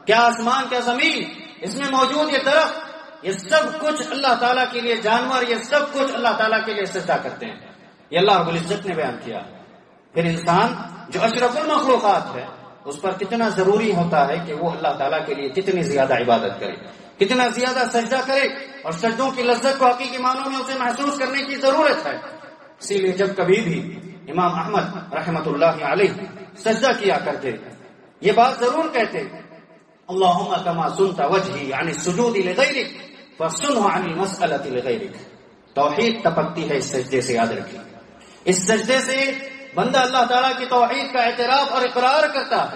[SPEAKER 1] کیا آسمان کیا زمین، اس میں موجود یہ درخت، یہ سب کچھ اللہ تعالیٰ کے لیے، جانور یہ سب کچھ اللہ تعالیٰ کے لیے سجدہ کرتے ہیں. یہ اللہ رب العزت نے بیان کیا. پھر انسان جو اشرف المخلوقات ہے اس پر کتنا ضروری ہوتا ہے کہ وہ اللہ تعالیٰ کے لیے کتنی زیادہ عبادت کرے، کتنا زیادہ سجدہ کرے، اور سجدوں کی لذت کو حقیقی معنوں میں اسے محسوس کرنے کی ضرورت ہے. اسی لیے جب کبھی بھی امام احمد رحمت اللہ علیہ سجدہ کیا کرتے یہ بات ضرور کہتے، اللہم کما سنت وجہی عن السجود لغیرک فسنہ عن المسألۃ لغیرک. توحید ٹپکتی ہے اس سجدے سے، یاد رکھیں. اس سجدے سے بندہ اللہ تعالیٰ کی توحید کا اعتراف اور اقرار کرتا ہے.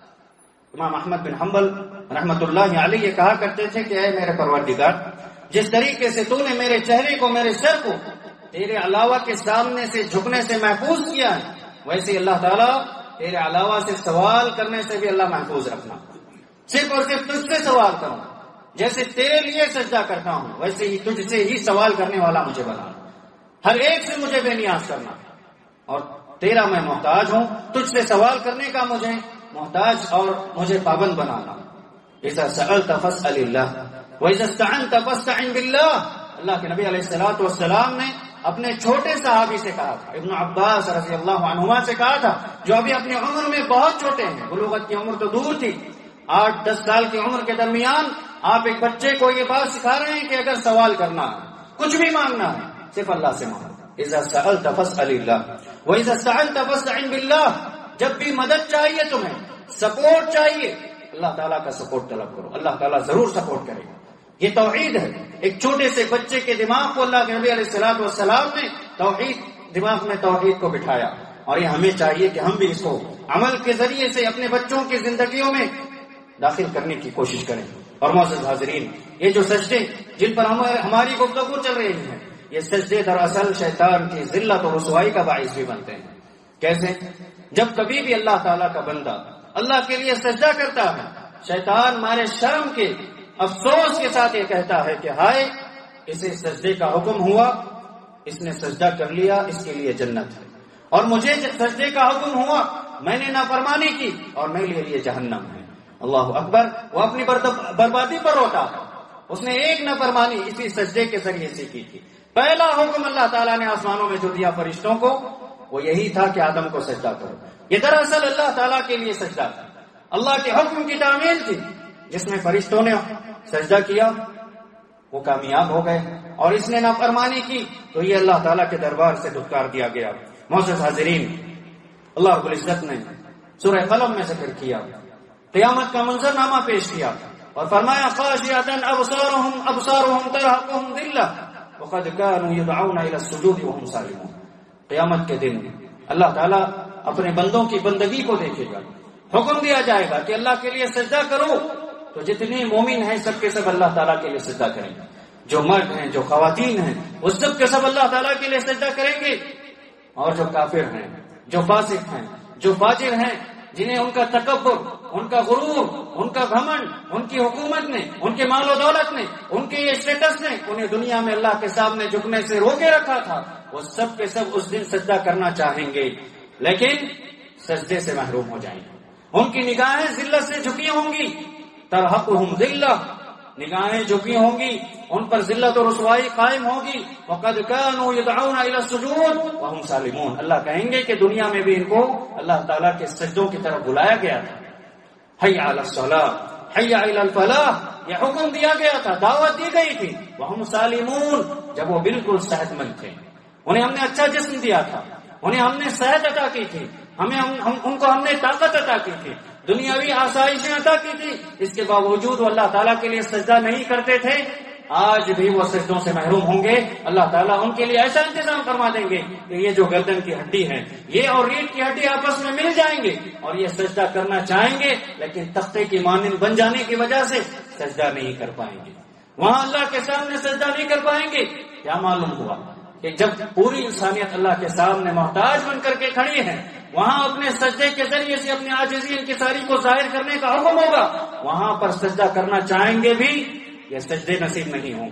[SPEAKER 1] امام احمد بن حنبل رحمت اللہ علیہ یہ کہا کرتے تھے کہ اے میرے پروردگار، جس طریقے سے تو نے میرے چہرے کو، میرے سر کو تیرے علاوہ کے سامنے سے جھکنے سے محفوظ کیا ہے، ویسے اللہ تعالیٰ تیرے علاوہ سے سوال کرنے سے بھی اللہ محفوظ رکھنا. صرف اور صرف تجھ سے سوال کروں، جیسے تیرے لیے سجدہ کرتا ہوں ویسے ہی تجھ سے ہی سوال کرنے والا مجھے بنا. ہر ایک سے مجھے بے نیاز کرنا، اور تیرا میں محتاج ہوں، تجھ سے سوال کرنے کا مجھے محتاج اور مجھے پابند بنانا. اذا سألت فاسأل اللہ واذا استعنت فاستعن باللہ. اللہ کے نبی علیہ الصلوۃ والسلام نے اپنے چھوٹے صحابی سے کہا تھا، ابن عباس رضی اللہ عنہما سے کہا تھا، جو ابھی اپنی عمر میں بہت چھوٹے ہیں، بلوغت کی عمر تو دور تھی، آٹھ دس سال کی عمر کے درمیان آپ ایک بچے کو یہ بات سکھا رہے ہیں کہ اگر سوال کرنا ہے، کچھ بھی مانگنا ہے، صرف اللہ سے مانگو. اذا سألت فاسأل اللہ واذا استعنت فاستعن باللہ. جب بھی مدد چاہیے، تمہیں سپورٹ چاہیے، اللہ تعالیٰ کا سپورٹ طلب کرو، اللہ تعالیٰ ضرور سپورٹ کرے گا. یہ توحید ہے. ایک چھوٹے سے بچے کے دماغ کو اللہ کے نبی علیہ الصلوۃ والسلام نے توحید، دماغ میں توحید کو بٹھایا، اور یہ ہمیں چاہیے کہ ہم بھی اس کو عمل کے ذریعے سے اپنے بچوں کی زندگیوں میں داخل کرنے کی کوشش کریں. اور معزز حاضرین، یہ جو سجدے جن پر ہماری گفتگو چل رہی ہے، یہ سجدے دراصل شیطان کی ذلت اور رسوائی کا باعث بھی بنتے ہیں. کیسے؟ جب کبھی بھی اللہ تعالیٰ کا بندہ اللہ کے لیے سجدہ کرتا ہے، شیطان مارے شرم کے، افسوس کے ساتھ یہ کہتا ہے کہ ہائے، اسے سجدے کا حکم ہوا، اس نے سجدہ کر لیا، اس کے لیے جنت ہے، اور مجھے سجدے کا حکم ہوا، میں نے نافرمانی کی اور میرے لیے جہنم ہے. اللہ اکبر. وہ اپنی بربادی پر روتا ہے، اس نے ایک نافرمانی اسی سجدے کے ذریعے سے کی تھی. پہلا حکم اللہ تعالیٰ نے آسمانوں میں جو دیا فرشتوں کو وہ یہی تھا کہ آدم کو سجدہ کرو. یہ دراصل اللہ تعالیٰ کے لیے سجدہ تھا، اللہ کے حکم کی تعمیل تھی. جس میں فرشتوں نے سجدہ کیا وہ کامیاب ہو گئے، اور اس نے نافرمانی کی تو یہ اللہ تعالیٰ کے دربار سے دھتکار دیا گیا. معزز حاضرین، اللہ رب العزت نے سورہ قلم میں ذکر کیا، قیامت کا منظرنامہ پیش کیا اور فرمایا خاشعۃ ابصارهم ابصارهم ترهقهم ذلہ وقد كانوا يدعون الى السجود وهم سالمون. قیامت کے دن اللہ تعالیٰ اپنے بندوں کی بندگی کو دیکھے گا، حکم دیا جائے گا کہ اللہ کے لیے سجدہ کرو، تو جتنے مومن ہیں سب کے سب اللہ تعالیٰ کے لیے سجدہ کریں گے. جو مرد ہیں، جو خواتین ہیں، وہ سب کے سب اللہ تعالیٰ کے لیے سجدہ کریں گے. اور جو کافر ہیں، جو فاسق ہیں، جو فاجر ہیں، جنہیں ان کا تکبر، ان کا غرور، ان کا گھمنڈ، ان کی حکومت نے، ان کے مال و دولت نے، ان کے اسٹیٹس نے انہیں دنیا میں اللہ کے سامنے جھکنے سے روکے رکھا تھا، وہ سب کے سب اس دن سجدہ کرنا چاہیں گے، لیکن سجدے سے محروم ہو جائیں گے. ان کی نگاہیں ذلت سے جھکی ہوں گی، ترحقهم ذلہ، نگاہیں جھکی ہوں گی، ان پر ذلت و رسوائی قائم ہوگی. وقد كانوا يدعون الى السجود وهم سالمون. اللہ کہیں گے کہ دنیا میں بھی ان کو اللہ تعالیٰ کے سجدوں کی طرف بلایا گیا تھا. حی علی الصلاۃ، حی علی الفلاح، یہ حکم دیا گیا تھا، دعوت دی گئی تھی. وهم سالمون، جب وہ بالکل صحت مند تھے، انہیں ہم نے اچھا جسم دیا تھا، انہیں ہم نے صحت عطا کی تھی، ہمیں ہم, ہم ان کو ہم نے طاقت عطا کی تھی، دنیاوی آسائشیں عطا کی تھی، اس کے باوجود وہ اللہ تعالیٰ کے لیے سجدہ نہیں کرتے تھے. آج بھی وہ سجدوں سے محروم ہوں گے. اللہ تعالیٰ ان کے لیے ایسا انتظام فرما دیں گے کہ یہ جو گردن کی ہڈی ہے، یہ اور ریڑھ کی ہڈی آپس میں مل جائیں گے اور یہ سجدہ کرنا چاہیں گے، لیکن تختے کی مانند بن جانے کی وجہ سے سجدہ نہیں کر پائیں گے. وہاں اللہ کے سامنے سجدہ نہیں کر پائیں گے. کیا معلوم ہوا کہ جب پوری انسانیت اللہ کے سامنے محتاج بن کر کے کھڑی ہے، وہاں اپنے سجدے کے ذریعے سے اپنی عاجزی انکساری کو ظاہر کرنے کا حکم ہوگا. وہاں پر سجدہ کرنا چاہیں گے بھی، یہ سجدے نصیب نہیں ہوں گے.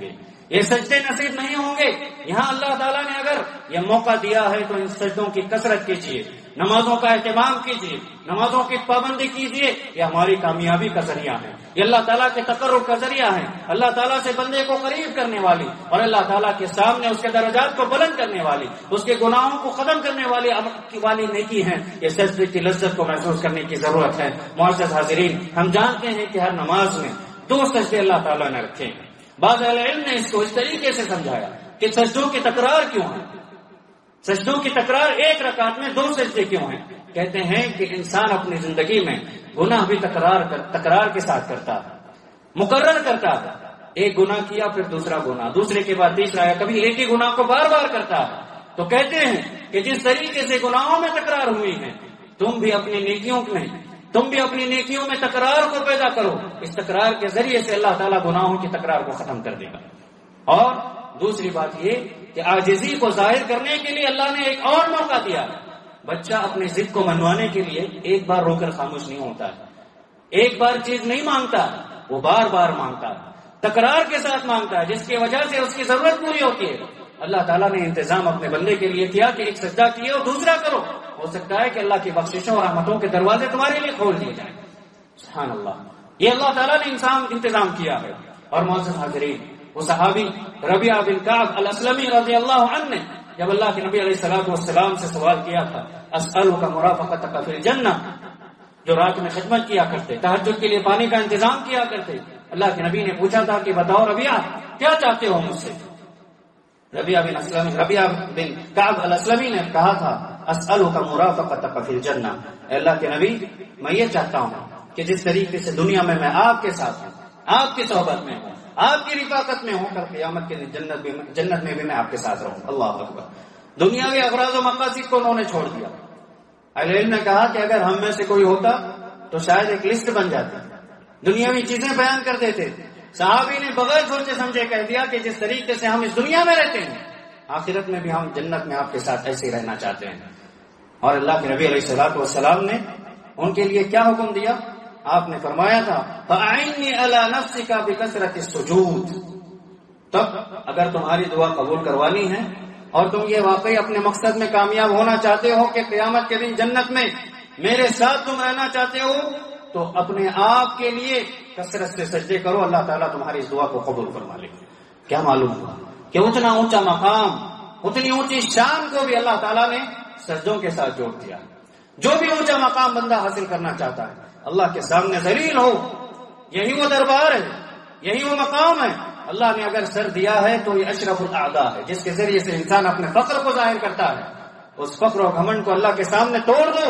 [SPEAKER 1] یہ سجدے نصیب نہیں ہوں گے۔ یہاں اللہ تعالیٰ نے اگر یہ موقع دیا ہے تو ان سجدوں کی کثرت کیجیے، نمازوں کا اہتمام کیجیے، نمازوں کی پابندی کیجیے۔ یہ ہماری کامیابی کا ذریعہ ہے، یہ اللہ تعالیٰ کے تقرب کا ذریعہ ہے، اللہ تعالیٰ سے بندے کو قریب کرنے والی اور اللہ تعالیٰ کے سامنے اس کے درجات کو بلند کرنے والی، اس کے گناہوں کو ختم کرنے والی والی نیکی ہیں۔ یہ سجدے کی لذت کو محسوس کرنے کی ضرورت ہے۔ معزز حاضرین، ہم جانتے ہیں کہ ہر نماز میں دو سجدے اللہ تعالیٰ نے رکھے ہیں۔ بعض اہل علم نے اس کو اس طریقے سے سمجھایا کہ سجدوں کی تکرار کیوں ہے، سجدوں کی تکرار ایک رکعت میں دو سجدے کیوں ہیں؟ کہتے ہیں کہ انسان اپنی زندگی میں گناہ بھی تکرار کر تکرار کے ساتھ کرتا ہے، مقرر کرتا ہے۔ ایک گناہ کیا پھر دوسرا گناہ، دوسرے کے بعد تیسرا، یا کبھی ایک ہی گناہ کو بار بار کرتا ہے۔ تو کہتے ہیں کہ جس طریقے سے گناہوں میں تکرار ہوئی ہے، تم بھی اپنی نیکیوں میں تم بھی اپنی نیکیوں میں تکرار کو پیدا کرو۔ اس تکرار کے ذریعے سے اللہ تعالیٰ گناہوں کی تکرار کو ختم کر دے گا۔ اور دوسری بات یہ کہ عاجزی کو ظاہر کرنے کے لیے اللہ نے ایک اور موقع دیا۔ بچہ اپنی ضد کو منوانے کے لیے ایک بار رو کر خاموش نہیں ہوتا ہے، ایک بار چیز نہیں مانگتا، وہ بار بار مانگتا ہے، تکرار کے ساتھ مانگتا ہے، جس کی وجہ سے اس کی ضرورت پوری ہوتی ہے۔ اللہ تعالیٰ نے انتظام اپنے بندے کے لیے کیا کہ ایک سجدہ کیے اور دوسرا کرو، ہو سکتا ہے کہ اللہ کی بخششوں اور رحمتوں کے دروازے تمہارے لیے کھول دیے جائیں۔ سبحان اللہ، یہ اللہ تعالیٰ نے انسان انتظام کیا ہے۔ اور معزز حاضرین، وہ صحابی ربیعہ بن کعب الاسلمی رضی اللہ عنہ نے جب اللہ کے نبی علیہ الصلوۃ والسلام سے سوال کیا تھا، اسألک مرافقتک فی الجنہ، جو رات میں خدمت کیا کرتے، تہجد کے لیے پانی کا انتظام کیا کرتے، اللہ کے نبی نے پوچھا تھا کہ بتاؤ ربیعہ کیا چاہتے ہو مجھ سے؟ ربیعہ بن اسلم ربیعہ بن کعب الاسلمی نے کہا تھا، اسألک مرافقتک فی الجنہ، اے اللہ کے نبی میں یہ چاہتا ہوں کہ جس طریقے سے دنیا میں میں آپ کے ساتھ ہوں، آپ کی صحبت میں ہوں، آپ کی رفاقت میں ہوں، کل قیامت کے دن جنت بھی جنت میں بھی میں آپ کے ساتھ رہوں۔ اللہ اکبر۔ دنیاوی اغراض و مقاصد کو انہوں نے چھوڑ دیا۔ اہل علم نے کہا کہ اگر ہم میں سے کوئی ہوتا تو شاید ایک لسٹ بن جاتی، دنیاوی چیزیں بیان کر دیتے۔ صحابی نے بغیر سوچے سمجھے کہہ دیا کہ جس طریقے سے ہم اس دنیا میں رہتے ہیں، آخرت میں بھی ہم جنت میں آپ کے ساتھ ایسے ہی رہنا چاہتے ہیں۔ اور اللہ کے نبی علیہ الصلوۃ والسلام نے ان کے لیے کیا حکم دیا؟ آپ نے فرمایا تھا، فَأَعِنِّي عَلَى نَفْسِكَ بِكَثْرَةِ السُّجُودِ، تب اگر تمہاری دعا قبول کروانی ہے اور تم یہ واقعی اپنے مقصد میں کامیاب ہونا چاہتے ہو کہ قیامت کے دن جنت میں میرے ساتھ تم رہنا چاہتے ہو، تو اپنے آپ کے لیے کثرت سے سجدے کرو، اللہ تعالیٰ تمہاری اس دعا کو قبول فرما لے گا۔ کیا معلوم ہوا کہ اتنا اونچا مقام، اتنی اونچی شان کو بھی اللہ تعالیٰ نے سجدوں کے ساتھ جوڑ دیا۔ جو بھی اونچا مقام بندہ حاصل کرنا چاہتا ہے، اللہ کے سامنے ذلیل ہو، یہی وہ دربار ہے، یہی وہ مقام ہے۔ اللہ نے اگر سر دیا ہے تو یہ اشرف الاعداء ہے، جس کے ذریعے سے انسان اپنے فخر کو ظاہر کرتا ہے۔ اس فخر و گھمنڈ کو اللہ کے سامنے توڑ دو،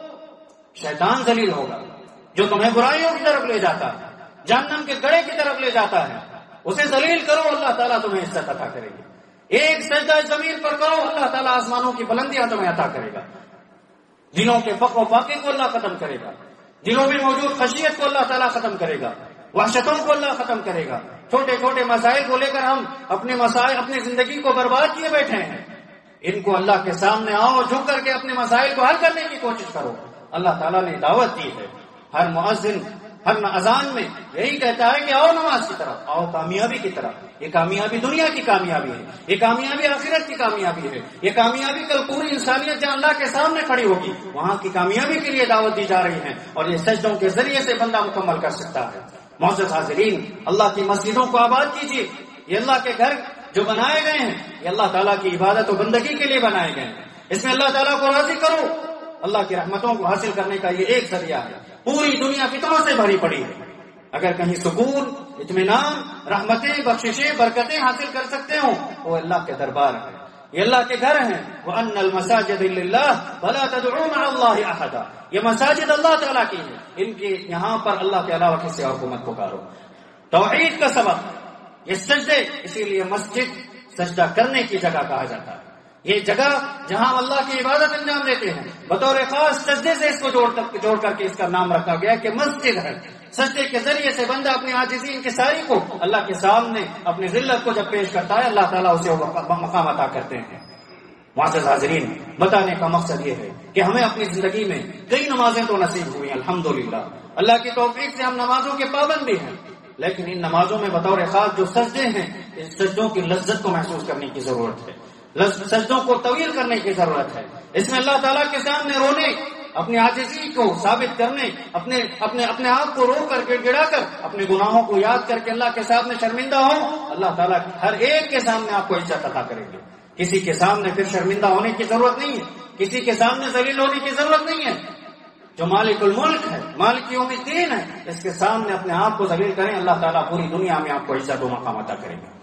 [SPEAKER 1] شیطان ذلیل ہوگا جو تمہیں برائیوں کی طرف لے جاتا ہے، جہنم کے گڑھے کی طرف لے جاتا ہے۔ اسے ذلیل کرو، اللہ تعالیٰ تمہیں عزت عطا کرے گی۔ ایک سجدہ زمین پر کرو، اللہ تعالیٰ آسمانوں کی بلندیاں تمہیں عطا کرے گا۔ دلوں کے فقر و فاقے کو اللہ ختم کرے گا، دلوں میں موجود خشیت کو اللہ تعالیٰ ختم کرے گا، وحشتوں کو اللہ ختم کرے گا۔ چھوٹے چھوٹے مسائل کو لے کر ہم اپنے مسائل اپنی زندگی کو برباد کیے بیٹھے ہیں، ان کو اللہ کے سامنے آؤ، جھک کر کے اپنے مسائل کو حل کرنے کی کوشش کرو۔ اللہ تعالیٰ نے دعوت دی ہے، ہر مؤذن ہر اذان میں یہی کہتا ہے کہ آؤ نماز کی طرف، آؤ کامیابی کی طرف۔ یہ کامیابی دنیا کی کامیابی ہے، یہ کامیابی آخرت کی کامیابی ہے، یہ کامیابی کل پوری انسانیت جہاں اللہ کے سامنے کھڑی ہوگی، وہاں کی کامیابی کے لیے دعوت دی جا رہی ہے، اور یہ سجدوں کے ذریعے سے بندہ مکمل کر سکتا ہے۔ معزز حاضرین، اللہ کی مسجدوں کو آباد کیجیے۔ یہ اللہ کے گھر جو بنائے گئے ہیں، یہ اللہ تعالیٰ کی عبادت و بندگی کے لیے بنائے گئے ہیں، اس میں اللہ تعالیٰ کو راضی کرو۔ اللہ کی رحمتوں کو حاصل کرنے کا یہ ایک ذریعہ ہے۔ پوری دنیا فتنوں سے بھری پڑی ہے، اگر کہیں سکون، اطمینان، رحمتیں، بخششیں، برکتیں حاصل کر سکتے ہوں، وہ اللہ کے دربار ہے، یہ اللہ کے گھر ہیں۔ وَأَنَّ الْمَسَاجِدَ لِلَّهِ فَلَا تَدْعُوا مَعَ اللَّهِ أَحَدًا، یہ مساجد اللہ تعالیٰ کی ہیں، ان کے یہاں پر اللہ کے علاوہ کسی اور کو مت پکارو۔ توحید کا سبق یہ سجدے، اسی لیے مسجد سجدہ کرنے کی جگہ کہا جاتا ہے۔ یہ جگہ جہاں ہم اللہ کی عبادت انجام دیتے ہیں، بطور خاص سجدے سے اس کو جوڑ جوڑ کر کے اس کا نام رکھا گیا کہ مسجد ہے۔ سجدے کے ذریعے سے بندہ اپنی عاجزی انکساری کو اللہ کے سامنے اپنی ذلت کو جب پیش کرتا ہے، اللہ تعالیٰ اسے مقام عطا کرتے ہیں۔ معزز حاضرین، بتانے کا مقصد یہ ہے کہ ہمیں اپنی زندگی میں کئی نمازیں تو نصیب ہوئی ہیں الحمدللہ، اللہ کی توفیق سے ہم نمازوں کے پابند بھی ہیں، لیکن ان نمازوں میں بطور خاص جو سجدے ہیں سجدوں کی لذت کو محسوس کرنے کی ضرورت ہے، سجدوں کو طویل کرنے کی ضرورت ہے۔ اس میں اللہ تعالیٰ کے سامنے رونے، اپنی عاجزی کو ثابت کرنے، اپنے اپنے اپنے آپ کو رو کر گڑ گڑا کر اپنے گناہوں کو یاد کر کے اللہ کے سامنے شرمندہ ہو، اللہ تعالیٰ ہر ایک کے سامنے آپ کو عزت عطا کریں گے۔ کسی کے سامنے پھر شرمندہ ہونے کی ضرورت نہیں ہے، کسی کے سامنے ذلیل ہونے کی ضرورت نہیں ہے۔ جو مالک الملک ہے، مالک یوم الدین ہے، اس کے سامنے اپنے آپ کو ذلیل کریں، اللہ تعالیٰ پوری دنیا میں آپ کو عزت و مقام عطا کریں گے۔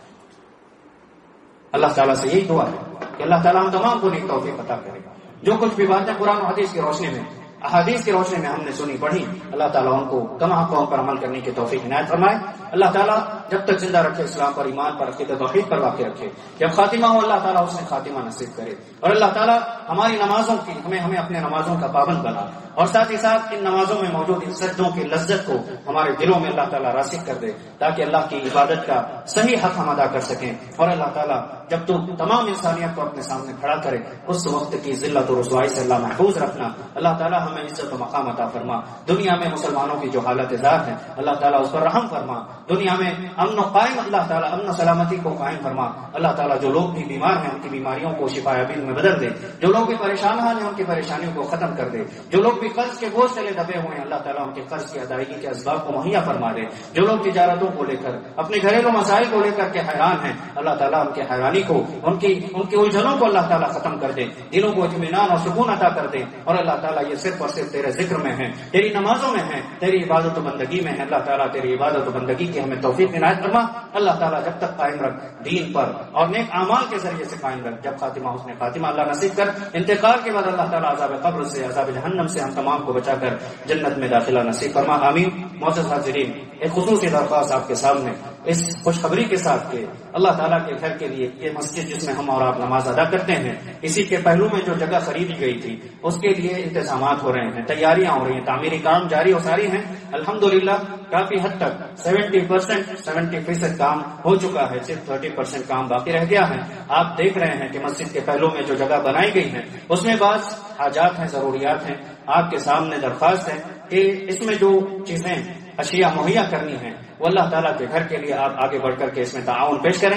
[SPEAKER 1] اللہ تعالیٰ سے یہی دعا ہے کہ اللہ تعالیٰ ہم تمام کو نیک توفیق عطا کرے گا۔ جو کچھ بھی باتیں قرآن و حدیث کی روشنی میں، احادیث کی روشنی میں ہم نے سنی پڑھی، اللہ تعالیٰ ان کو کما قوم پر عمل کرنے کی توفیق عنایت فرمائے۔ اللہ تعالیٰ جب تک زندہ رکھے اسلام پر، ایمان پر، عقیدہ توحید پر واقع رکھے، جب خاتمہ ہو اللہ تعالیٰ اس نے خاتمہ نصیب کرے، اور اللہ تعالیٰ ہماری نمازوں کی ہمیں ہمیں اپنے نمازوں کا پابند بنا، اور ساتھ ہی ساتھ ان نمازوں میں موجود ان سجدوں کی لذت کو ہمارے دلوں میں اللہ تعالیٰ راسخ کر دے، تاکہ اللہ کی عبادت کا صحیح حق ہم ادا کر سکیں۔ اور اللہ تعالیٰ جب تو تمام انسانیت کو اپنے سامنے کھڑا کرے، اس وقت کی ذلت و رسوائی سے اللہ محفوظ رکھنا۔ اللہ تعالیٰ ہمیں عزت و مقام عطا فرما۔ دنیا میں مسلمانوں کی جو حالت زار ہے اللہ تعالیٰ اس پر رحم فرما۔ دنیا میں امن و قائم اللہ تعالیٰ امن و سلامتی کو قائم فرما۔ اللہ تعالیٰ جو لوگ بھی بیمار ہیں ان کی بیماریوں کو شفا یابی میں بدل دے، جو لوگ بھی پریشان ہیں ان کی پریشانیوں کو ختم کر دے، جو لوگ بھی قرض کے بوجھ تلے دبے ہوئے ہیں اللہ تعالیٰ ان کے قرض کی ادائیگی کے اسباب کو مہیا فرما دے، جو لوگ تجارتوں کو لے کر اپنے گھریلو مسائل کو لے کر کے حیران ہیں اللہ تعالیٰ ان کے حیرانی کو، ان کی ان کی الجھنوں کو اللہ تعالیٰ ختم کر دے، دلوں کو اطمینان اور سکون عطا کر دے۔ اور اللہ تعالیٰ یہ صرف اور صرف تیرے ذکر میں ہے، تیری نمازوں میں ہے، تیری عبادت و بندگی میں ہے۔ اللہ تعالیٰ تیری عبادت و بندگی کی ہمیں توفیق عنایت فرما۔ اللہ تعالیٰ جب تک قائم رکھ دین پر اور نیک اعمال کے ذریعے سے قائم رکھ، جب خاتمہ حسن خاتمہ اللہ نصیب کر، انتقال کے بعد اللہ تعالیٰ عذاب قبر سے، عذاب جہنم سے ہم تمام کو بچا کر جنت میں داخلہ نصیب فرما، آمین۔ معزز حاضرین، ایک خصوصی درخواست آپ کے سامنے اس خوشخبری کے ساتھ کہ اللہ تعالیٰ کے گھر کے لیے یہ مسجد جس میں ہم اور آپ نماز ادا کرتے ہیں، اسی کے پہلو میں جو جگہ خریدی گئی تھی اس کے لیے انتظامات ہو رہے ہیں، تیاریاں ہو رہی ہیں، تعمیری کام جاری و ساری ہیں۔ الحمدللہ کافی حد تک سیونٹی پرسینٹ سیونٹی فیصد کام ہو چکا ہے، صرف تھرٹی پرسینٹ کام باقی رہ گیا ہے۔ آپ دیکھ رہے ہیں کہ مسجد کے پہلو میں جو جگہ بنائی گئی ہے اس میں بعض حاجات ہیں، ضروریات ہیں۔ آپ کے سامنے درخواست ہے کہ اس میں جو چیزیں اشیاء مہیا کرنی ہیں وہ اللہ تعالیٰ کے گھر کے لیے آپ آگے بڑھ کر کے اس میں تعاون پیش کریں۔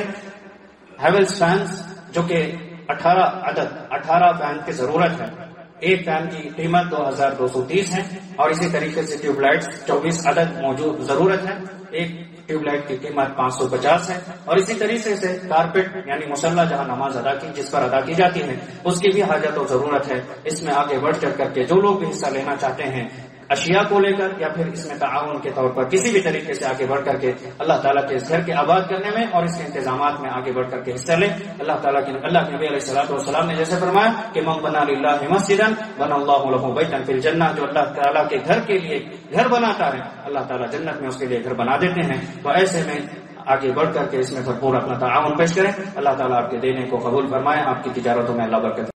[SPEAKER 1] ہیولس فینس جو کہ اٹھارہ عدد اٹھارہ فین کی ضرورت ہے، ایک فین کی قیمت دو ہزار دو سو تیس ہے، اور اسی طریقے سے ٹیوب لائٹس چوبیس عدد موجود ضرورت ہے، ایک ٹیوب لائٹ کی قیمت پانچ سو پچاس ہے، اور اسی طریقے سے کارپیٹ یعنی مصلی جہاں نماز ادا کی جس پر ادا کی جاتی ہے اس کی بھی حاجت و ضرورت ہے۔ اس میں آگے بڑھ چڑھ کر کے جو لوگ بھی حصہ لینا چاہتے ہیں اشیاء کو لے کر یا پھر اس میں تعاون کے طور پر کسی بھی طریقے سے آگے بڑھ کر کے اللہ تعالیٰ کے اس گھر کے آباد کرنے میں اور اس کے انتظامات میں آگے بڑھ کر کے حصہ لیں۔ اللہ تعالیٰ کے اللہ کے نبی علیہ الصلوۃ والسلام نے جیسے فرمایا کہ من بنا للہ مسجدا بنا اللہ له بیتا فی الجنہ، جو اللہ تعالیٰ کے گھر کے لیے گھر بناتا ہے اللہ تعالیٰ جنت میں اس کے لیے گھر بنا دیتے ہیں۔ تو ایسے میں آگے بڑھ کر کے اس میں بھرپور اپنا تعاون پیش کریں۔ اللہ تعالیٰ آپ کے دینے کو قبول فرمائے، آپ کی تجارتوں میں اللہ برکت